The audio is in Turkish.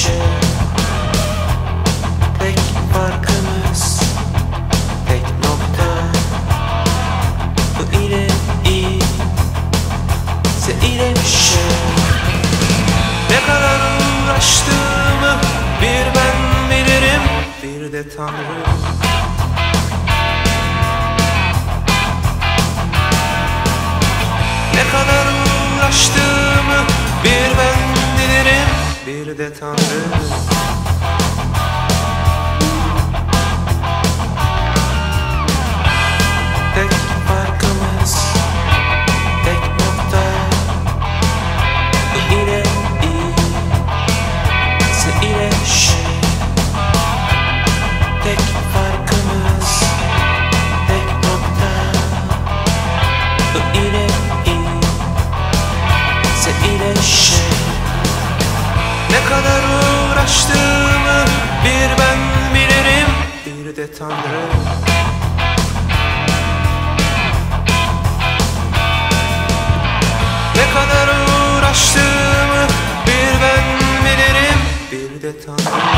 şey. Tek farkımız, tek nokta. Bu ile iyi, se ile şey. Ne kadar uğraştığımı bir ben bilirim, bir de Tanrı. Ne kadar uğraştığımı bir ben bilirim, bir de Tanrı. Tek farkımız, tek nokta. Bu ile iyi, se ile şey. Tek farkımız, tek nokta. Bu ile iyi, se ile şey. Ne kadar uğraştığımı bir ben bilirim, bir de Tanrı. Ne kadar uğraştığımı bir ben bilirim, bir de Tanrı.